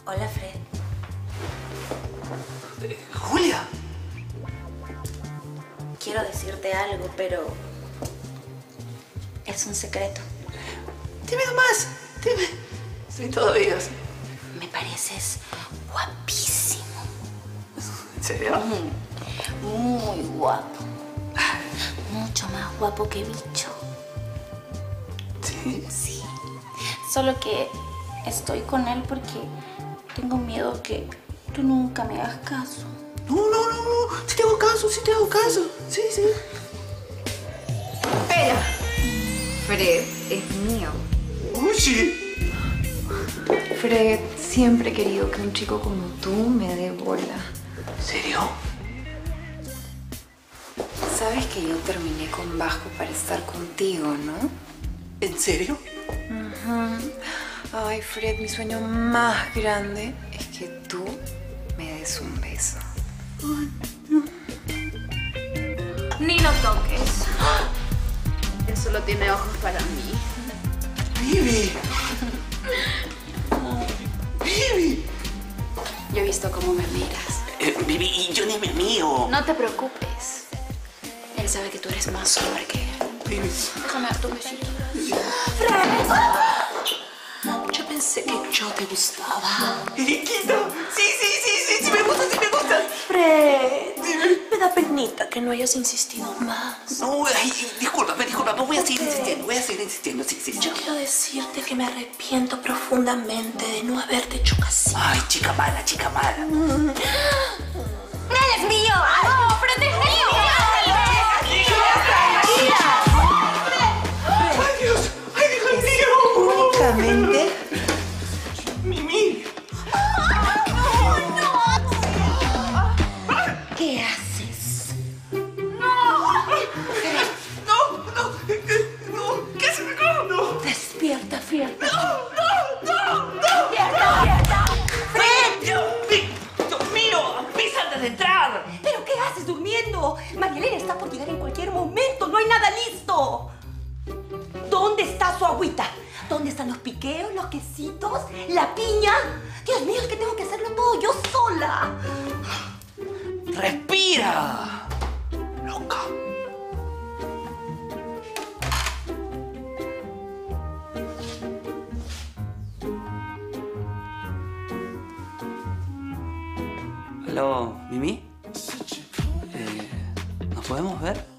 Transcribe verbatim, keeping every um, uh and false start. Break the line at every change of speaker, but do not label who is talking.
Hola, Fred.
Eh, Julia.
Quiero decirte algo, pero es un secreto.
Dime nomás. Dime. Soy todo oídos.
Me pareces guapísimo.
¿En serio?
Mm, muy guapo. Mucho más guapo que Bicho.
¿Sí?
Sí. Solo que estoy con él porque tengo miedo que tú nunca me hagas caso.
No, no, no, no. Sí te hago caso, sí te hago caso. Sí, sí.
Espera. Fred es mío.
Uy, sí.
Fred, siempre he querido que un chico como tú me dé bola.
¿En serio?
Sabes que yo terminé con Bajo para estar contigo, ¿no?
¿En serio?
Uh-huh. Ay, Fred, mi sueño más grande es que tú me des un beso.
Ni lo toques. Él solo tiene ojos para mí.
Vivi. Vivi.
Yo he visto cómo me miras.
Eh, Vivi, y yo ni me mío.
No te preocupes. Él sabe que tú eres más hombre que él.
Vivi.
Déjame dar tu besito.
Yo pensé que yo te gustaba.
Eriquita. Sí, sí, sí, sí, sí me gusta, sí me gusta.
Fred, me da penita que no hayas insistido más.
No, ay, discúlpame, discúlpame. Voy a seguir insistiendo, voy a seguir insistiendo. Sí, sí,
Yo quiero decirte que me arrepiento profundamente de no haberte hecho caso.
Ay, chica mala, chica mala.
¡Él es mío! ¡No, Fred es mío!
¡Ay, Dios! ¡Ay, Dios mío!
Únicamente.
¡Mimi!
¿Qué haces?
¡No! ¡No! ¡No! ¿Qué se me acabó? ¡No!
Despierta, Fred.
¡No! ¡No! ¡No!
¡Despierta, despierta!
¡Fred! ¡Dios, Dios mío! ¡Pisa antes de entrar!
¿Pero qué haces durmiendo? Marielena está por llegar en cualquier momento. No hay nada listo. ¿Dónde está su agüita? ¿Dónde están los piqueos, los quesitos, la piña? Dios mío, es que tengo que hacerlo todo yo sola.
¡Respira! ¡Loca! ¿Aló, Mimi? Eh, ¿Nos podemos ver?